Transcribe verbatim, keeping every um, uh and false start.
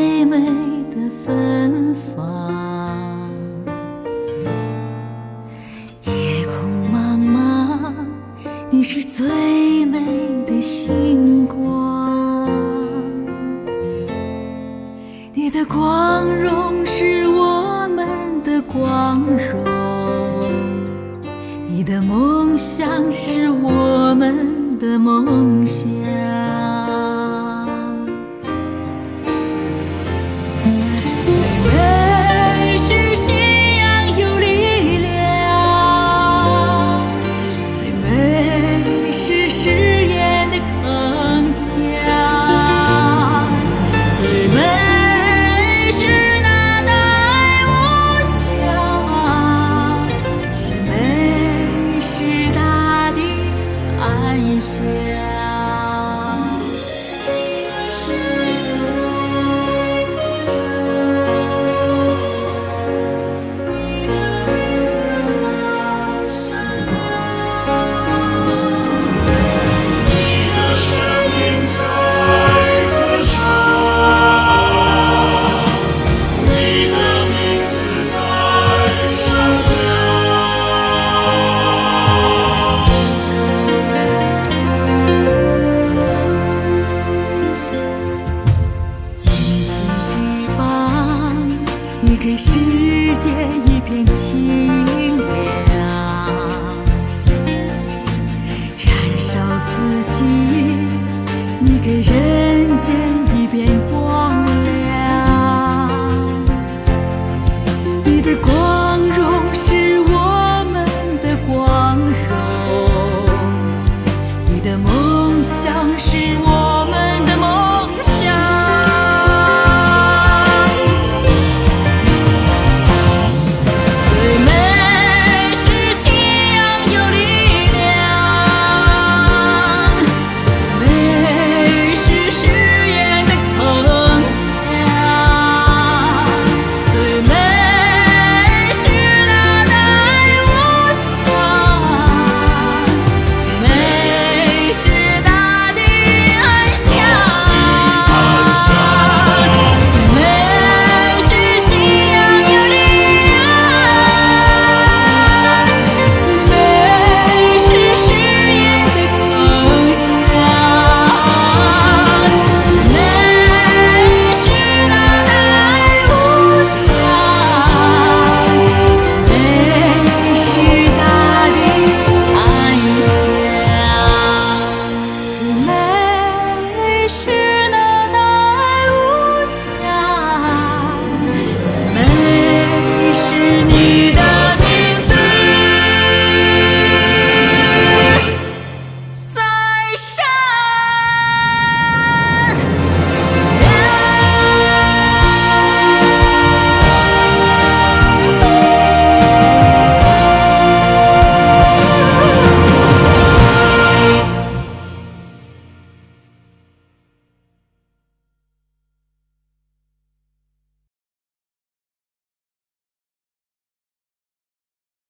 最美的芬芳。夜空茫茫，你是最美的星光。你的光荣是我们的光荣，你的梦想是我们的梦想。最美是信仰有力量，最美是誓言的铿锵，最美是那爱无疆，最美是大地安详。你给世界一片清凉，燃烧自己，你给人间一片光亮。你的光